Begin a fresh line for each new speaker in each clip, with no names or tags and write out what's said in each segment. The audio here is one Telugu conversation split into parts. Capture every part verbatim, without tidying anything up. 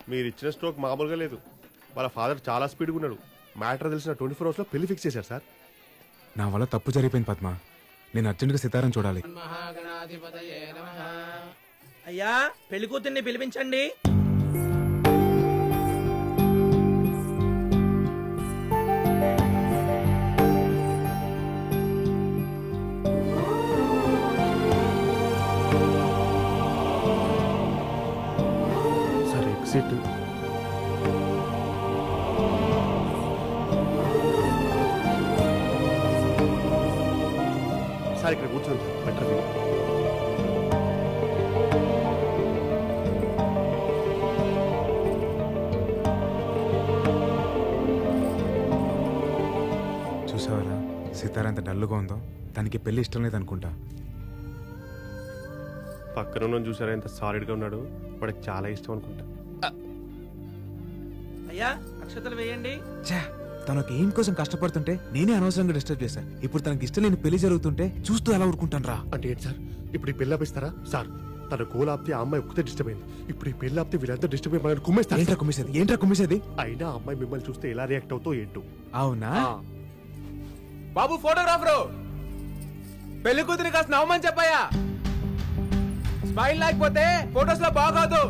మీరు ఇచ్చిన స్ట్రోక్ మామూలుగా లేదు. వాళ్ళ ఫాదర్ చాలా స్పీడ్గా ఉన్నాడు. మ్యాటర్ తెలిసిన ట్వంటీ ఫోర్ అవర్స్లో పెళ్లి ఫిక్స్ చేశారు సార్.
నా వల్ల తప్పు జరిగిపోయింది పద్మ. నేను అర్జెంట్గా సితారం చూడాలి.
అయ్యా పెళ్లి కూతుర్ని పిలిపించండి.
Sir exit. సార్ ఇక్కడ కూర్చోండి సార్, బెటర్ ఫీల్.
చూసావరా సితార ఎంత డల్లుగా ఉందో. తనకి పెళ్లి ఇష్టం లేదనుకుంటా.
పక్కన ఉన్న చూసారా ఎంత సాలిడ్గా ఉన్నాడు. వాడికి చాలా ఇష్టం అనుకుంటా.
అయ్యా అక్షతలు వేయండి.
తనకు ఏం కోసం కష్టపడుతుంటే నేనే అనవసరంగా డిస్టర్బ్ చేశా. ఇప్పుడు తనకి ఇష్టం లేని పెళ్లి జరుగుతుంటే చూస్తూ ఎలా ఊరుకుంటాను రా.
అంటే ఏంటి సార్ ఇప్పుడు ఈ పెళ్లి ఆపిస్తారా? సార్ తన గోల్ ఆపితే ఆ అమ్మాయి ఒక్కతే డిస్టర్బ్ అయింది. ఇప్పుడు ఈ పెళ్లి ఆపితే వీళ్ళంతా డిస్టర్బ్ అయ్యి కుమ్మేస్తారు.
ఏంట్రా కుమ్మేసేది? ఏంట్రా కుమ్మేసేది?
అయినా అమ్మాయి మిమ్మల్ని చూస్తే ఎలా రియాక్ట్ అవుతో ఏంటో.
అవునా
బాబు ఫోటోగ్రాఫరు, పెళ్లి కూతురి కాస్త నవ్వమని చెప్పాయా. స్మైల్ లేకపోతే ఫోటోస్ లో బాగోదు.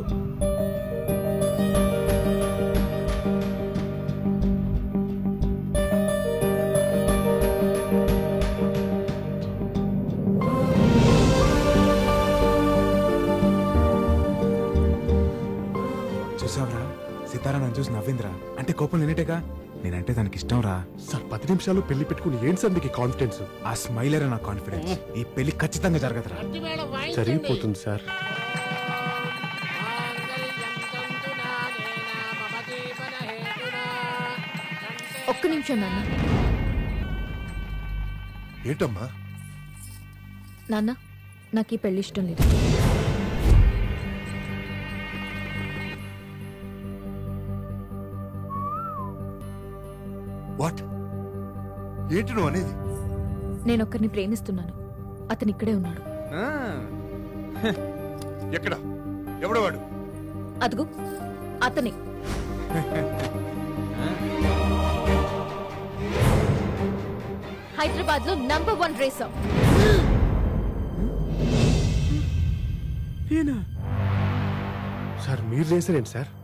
చూసావరా సితారా నన్ను చూసి నవ్విందిరా. అంటే కోపం నేనేటేగా. నేనంటే తనకి ఇష్టం రా.
సార్ పది నిమిషాలు పెళ్లి పెట్టుకుని ఏంటి సార్ మీకు కాన్ఫిడెన్స్?
ఆ స్మైలరే నా కాన్ఫిడెన్స్. ఈ పెళ్లి ఖచ్చితంగా జరగదురా.
జరిగిపోతుంది సార్.
ఒక్క నిమిషం నాన్న.
ఏంటమ్మా?
నాన్న నాకు ఈ పెళ్లి ఇష్టం లేదు.
వాట్? ఏంటి నువ్వు అనేది?
నేను ఒక్కరిని ప్రేమిస్తున్నాను. అతను ఇక్కడే ఉన్నాడు.
ఎక్కడ? ఎవడు వాడు?
అదుగు అతనే. హైదరాబాద్ లో నంబర్ వన్ రేసర్.
సార్ మీరు రేసర్ ఏంటి సార్?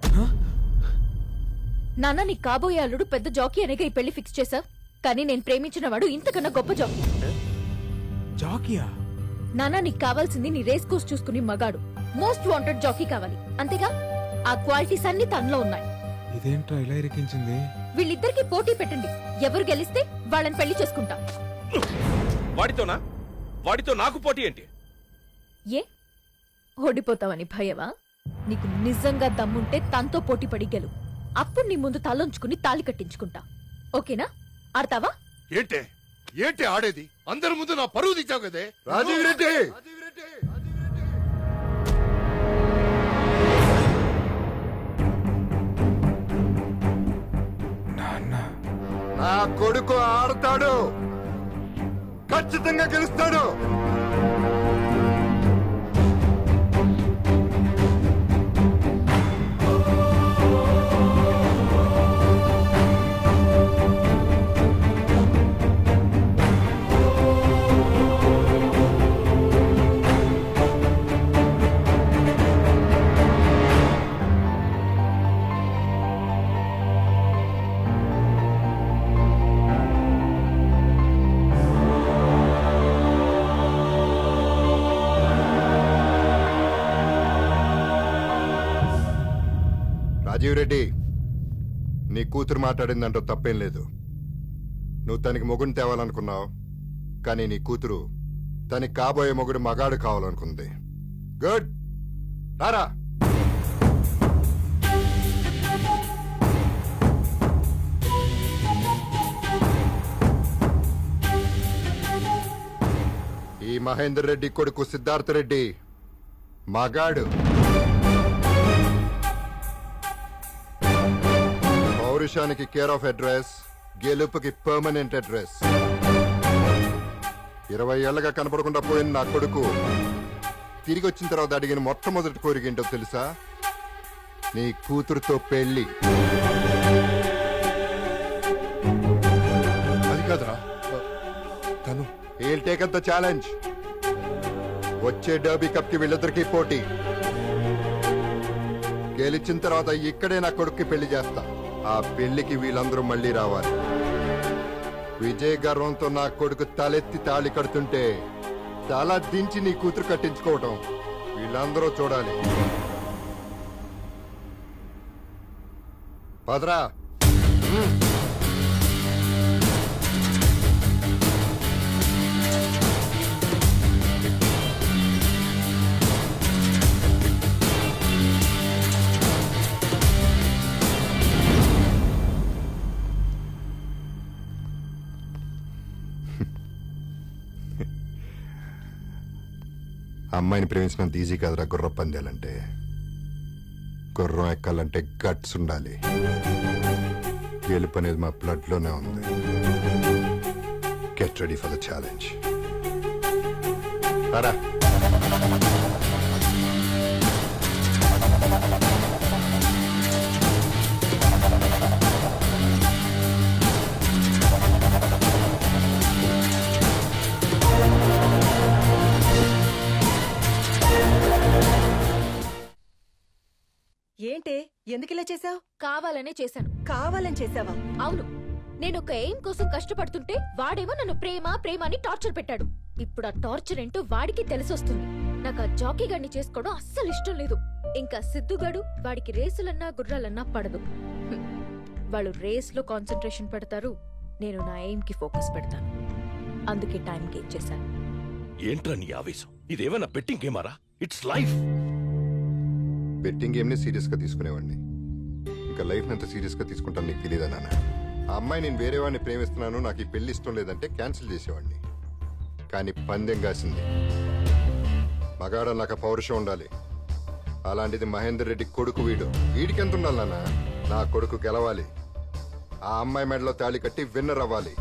నాన్న నీ కాబోయే అల్లుడు పెద్ద జాకీ అనేగా ఈ పెళ్లి ఫిక్స్ చేశా. కానీ నేను ప్రేమించిన వాడు ఇంతకన్నా గొప్ప జాకీ.
జాకీయా?
నాన్న నీకు కావాల్సింది నీ రేస్ కోర్స్ చూసుకుని మగాడు, మోస్ట్ వాంటెడ్ జాకీ కావాలి. అంతేగా? ఆ క్వాలిటీస్ అన్ని తనలో ఉన్నాయి.
ఇదేంట్రా ఇలా ఇరికించింది?
వీళ్ళిద్దరికి పోటీ పెట్టండి. ఎవరు గెలిస్తే వాళ్ళని పెళ్లి చేసుకుంటా.
వాడితోనా? వాడితో నాకు పోటీ ఏంటి?
ఏ ఓడిపోతావని భయమా? నీకు నిజంగా దమ్ముంటే తనతో పోటీ పడి గెలు. అప్పుడు నీ ముందు తలొంచుకుని తాళి కట్టించుకుంటా. ఓకేనా? ఆడతావా?
ఏంటే ఏంటి ఆడేది? అందరి ముందు నా పరువు తీసావు కదే రాజీవ్ రెడ్డి. నా కొడుకు ఆడతాడు, ఖచ్చితంగా గెలుస్తాడు. రాజీవ్ రెడ్డి, నీ కూతురు మాట్లాడిందంటూ తప్పేం లేదు. నువ్వు తనకి మొగుడిని తేవాలనుకున్నావు, కానీ నీ కూతురు తనకి కాబోయే మొగుడు మగాడు కావాలనుకుంది. గుడ్, రారా. ఈ మహేందర్ రెడ్డి కొడుకు సిద్ధార్థ రెడ్డి మగాడు. పౌరుషానికి కేర్ ఆఫ్ అడ్రస్, గెలుపుకి పర్మనెంట్ అడ్రస్. ఇరవై ఏళ్లగా కనపడకుండా పోయిన నా కొడుకు తిరిగి వచ్చిన తర్వాత అడిగిన మొట్టమొదటి కోరిక ఏంటో తెలుసా? నీ కూతురుతో పెళ్లి.
అది కాదురా తను.
He'll take the challenge. వచ్చే డర్బీ కప్ కి వీళ్ళిద్దరికి పోటీ. గెలిచిన తర్వాత ఇక్కడే నా కొడుక్కి పెళ్లి చేస్తా. ఆ పెళ్లికి వీళ్ళందరూ మళ్ళీ రావాలి. విజయ్ గర్వంతో నా కొడుకు తలెత్తి తాళి కడుతుంటే తల దించి నీ కూతురు కట్టించుకోవటం వీళ్ళందరూ చూడాలి. పదరా. అమ్మాయిని ప్రేమించినంత ఈజీ కాదురా గుర్రం పందాలంటే. గుర్రం ఎక్కాలంటే గట్స్ ఉండాలి. గెలుపు అనేది మా బ్లడ్ లోనే ఉంది. Get ready for the challenge. రారా.
ఏంటే ఎందుకు ఇలా చేసావు?
కావాలనే చేశాను.
కావాలని చేసావా?
అవును, నేను ఒక ఎయిమ్ కోసం కష్టపడుతుంటే వాడేమో నన్ను ప్రేమ ప్రేమ అని టార్చర్ పెట్టాడు. ఇప్పుడు ఆ టార్చర్ ఏంటో వాడికి తెలిసొస్తుంది. నాకు ఆ జాకీ గడిని చేసుకోవడం అస్సలు ఇష్టం లేదు. ఇంకా సిద్ధుగాడు వాడికి రేసులన్నా గుర్రాలన్నా పడదు. హ్మ్. వాళ్ళు రేస్ లో కాన్సన్ట్రేషన్ పెడతారు, నేను నా ఎయిమ్ కి ఫోకస్ పెడతాను. అందుకే టైం గేట్ చేశాను.
ఏంట్రా నీ ఆవేశం? ఇదేమన్నా బెట్టింగ్ గేమారా? It's life.
బెట్టింగ్ గేమ్ ని సీరియస్ గా తీసుకునేవాడిని. ఇంకా లైఫ్ ని ఎంత సీరియస్ గా తీసుకుంటాను నీకు తెలియదా నాన్న? ఆ అమ్మాయి నేను వేరే వాడిని ప్రేమిస్తున్నాను, నాకు ఈ పెళ్లి ఇష్టం లేదంటే క్యాన్సిల్ చేసేవాడిని. కానీ పందెం కాసింది. మగాడ నాకు పౌరుషం ఉండాలి. అలాంటిది మహేందర్ రెడ్డి కొడుకు వీడు. వీడికి ఎంత ఉండాలి నాన్న? నా కొడుకు గెలవాలి. ఆ అమ్మాయి మెడలో తాళి కట్టి విన్నర్ అవ్వాలి.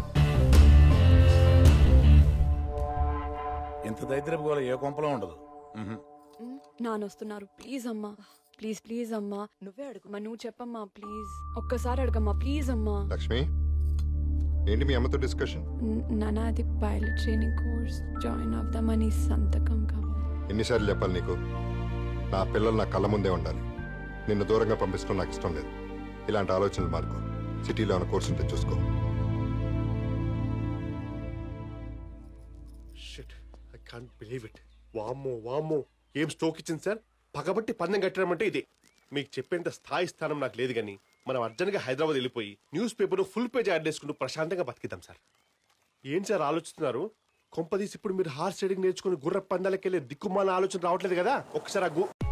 ఇంత దరిద్రపు గోల ఏ కొంపలో ఉండదు.
నానొస్తున్నారు. ప్లీజ్ అమ్మా, ప్లీజ్ ప్లీజ్ అమ్మా. నువ్వే అడుగుమా, నువ్వు చెప్పమ్మా ప్లీజ్. ఒక్కసారి అడగమ్మా ప్లీజ్ అమ్మా.
లక్ష్మి, ఏంటి మీ అమ్మతో డిస్కషన్?
నాన్న అది పైలట్ ట్రైనింగ్ కోర్స్ జాయిన్ అవుదామని సంతకం కావాలి.
ఎన్నిసార్లు చెప్పాలి నీకు? నా పిల్లలు నా కళ్ళ ముందే ఉండాలి. నిన్ను దూరంగా పంపించడం నాకు ఇష్టం లేదు. ఇలాంటి ఆలోచనలు మార్కో. సిటీలో ఉన్న కోర్సు ఉంటే చూసుకో.
Shit, I can't believe it. వామ్మో వామ్మో, ఏం స్ట్రోక్ ఇచ్చింది సార్. పగబట్టి పందెం కట్టడం అంటే ఇదే. మీకు చెప్పేంత స్థాయి స్థానం నాకు లేదు, కానీ మనం అర్జెంట్గా హైదరాబాద్ వెళ్ళిపోయి newspaper full page ad చేసుకుంటూ ప్రశాంతంగా బతికిద్దాం సార్. ఏం సార్ ఆలోచిస్తున్నారు? కొంపదీసి ఇప్పుడు మీరు హార్స్ రైడింగ్ నేర్చుకుని గుర్ర పందాలకి వెళ్ళే దిక్కుమాల ఆలోచన రావట్లేదు కదా? ఒకసారి ఆ గు